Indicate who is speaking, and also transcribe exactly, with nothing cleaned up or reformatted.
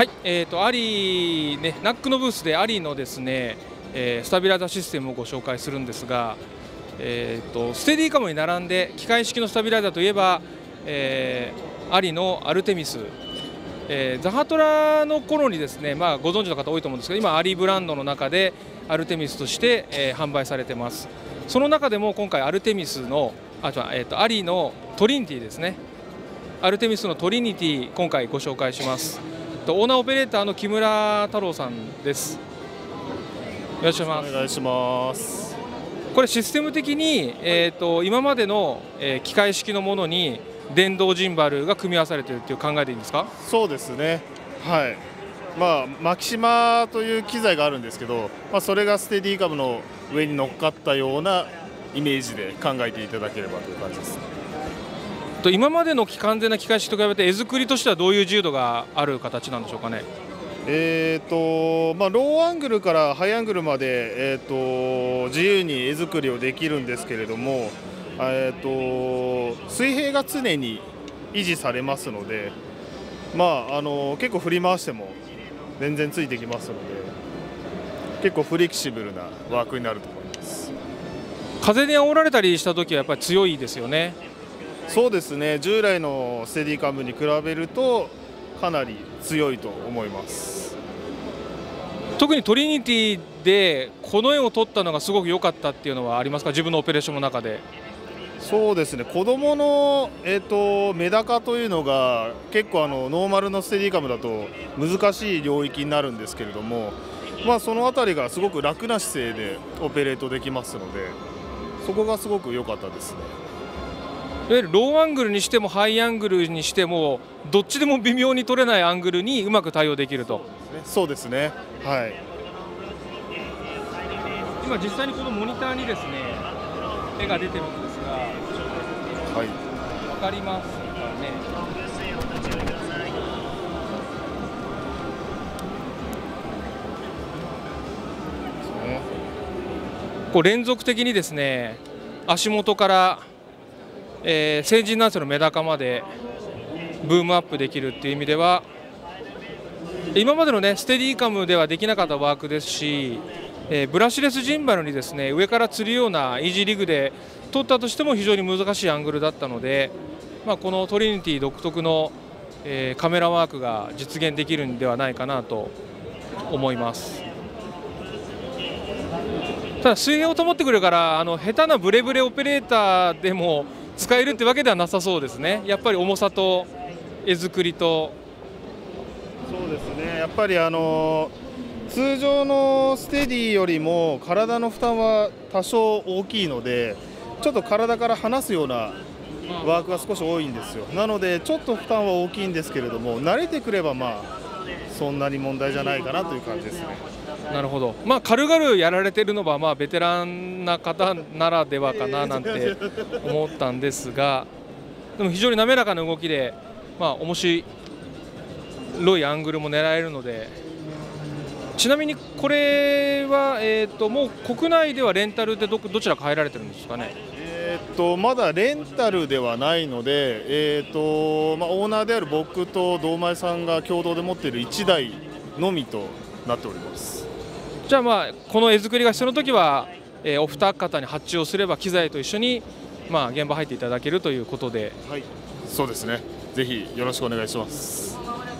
Speaker 1: はい、えーと、アリーね、ナックのブースでアリーのですね、えー、スタビライザーシステムをご紹介するんですが、えーと、ステディカムに並んで機械式のスタビライザーといえば、えー、アリのアルテミス、えー、ザハトラの頃にですね、まあ、ご存知の方多いと思うんですけど、今アリブランドの中でアルテミスとして、えー、販売されてます。その中でも今回アルテミスのあ、えーと、アリのトリニティですね、アルテミスのトリニティ今回ご紹介します。オーナーオペレーターの木村太郎さんです。よろしくお願いします。これシステム的に、えー、と今までの、えー、機械式のものに電動ジンバルが組み合わされているという考えでいいんですか？
Speaker 2: そうですね。はい。まあマキシマという機材があるんですけど、まあ、それがステディカムの上に乗っかったようなイメージで考えていただければという感じです。
Speaker 1: 今までの完全な機械式と比べて絵作りとしてはどういう自由度がある形なんでしょうかね。
Speaker 2: えーとまあ、ローアングルからハイアングルまで、えーと自由に絵作りをできるんですけれども、えーと水平が常に維持されますので、まあ、あの結構振り回しても全然ついてきますので、結構フレキシブルなワークになると思います。
Speaker 1: 風に煽られたりしたときはやっぱり強いですよね。
Speaker 2: そうですね、従来のステディカムに比べるとかなり強いと思います。
Speaker 1: 特にトリニティでこの絵を撮ったのがすごく良かったっていうのはありますか？自分のオペレーションの中で。
Speaker 2: そうですね、子どもの、えーとメダカというのが結構あのノーマルのステディカムだと難しい領域になるんですけれども、まあ、そのあたりがすごく楽な姿勢でオペレートできますので、そこがすごく良かったですね。
Speaker 1: いわゆるローアングルにしてもハイアングルにしてもどっちでも微妙に撮れないアングルにうまく対応できると。
Speaker 2: そうですね。はい。
Speaker 1: 今実際にこのモニターにですね絵が出てるんですが、
Speaker 2: はい。
Speaker 1: わかりますかね。こう連続的にですね足元からえー、成人男性のメダカまでブームアップできるっていう意味では今までのねステディカムではできなかったワークですし、えー、ブラシレスジンバルにですね上から釣るようなイージーリグで撮ったとしても非常に難しいアングルだったので、まあ、このトリニティ独特の、えー、カメラワークが実現できるんではないかなと思います。ただ水平を保ってくれるからあの下手なブレブレオペレーターでも使えるってわけではなさそうですね。やっぱり重さと絵作りと。
Speaker 2: そうですね、やっぱりあの通常のステディよりも体の負担は多少大きいので、ちょっと体から離すようなワークが少し多いんですよ。なのでちょっと負担は大きいんですけれども、慣れてくればまあそんなに問題じゃないかなという感じですね。
Speaker 1: なるほど。まあ軽々やられてるのはまあベテランな方ならではかななんて思ったんですが、でも非常に滑らかな動きで、まあ面白いアングルも狙えるので。ちなみにこれはえっともう国内ではレンタルでどどちらか入られてるんですかね。
Speaker 2: えー、とまだレンタルではないので、えーとまあ、オーナーである僕と堂前さんが共同で持っているいちだいのみとなっております。
Speaker 1: じゃあまあこの絵作りが必要な時は、えー、お二方に発注をすれば機材と一緒に、まあ、現場入っていただけるということで。
Speaker 2: はい、そうですね。ぜひよろしくお願いします。